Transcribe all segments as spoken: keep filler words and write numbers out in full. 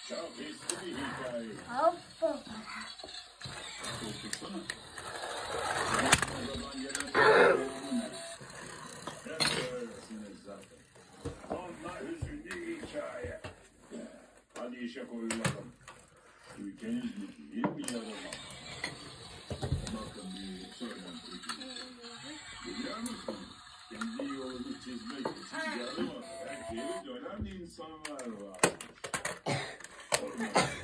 Çok eski bir hikaye. Hoppa. Korkutsana. O zaman gelen sorunun ne? Hep böylesiniz zaten. Onunla hüzünlü bir hikaye. Hadi işe koyulalım. Ülkeniz mi değil mi yarama? Bakın bir söylenti. Biliyor musun? Kendi yolunu çizmek için yarım her şeyi dönen insanlar var. Olmaz.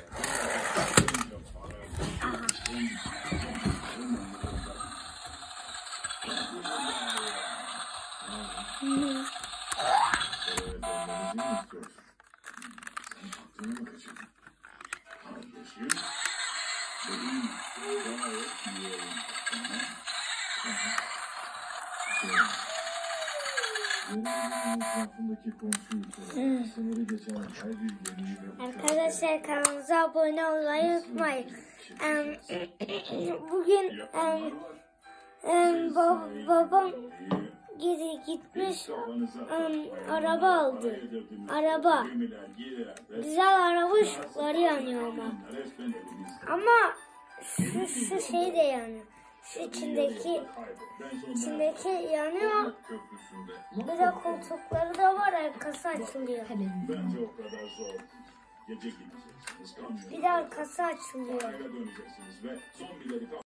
Arkadaşlar kanalımıza abone olmayı unutmayın. Bugün babam geri gitmiş, araba aldı. Araba. Güzel araba, ışıkları yanıyor ama. Ama şu, şu şey de yanıyor. Şu içindeki içindeki yanıyor. Bir de koltukları da var, arkası açılıyor. Bir de arkası açılıyor.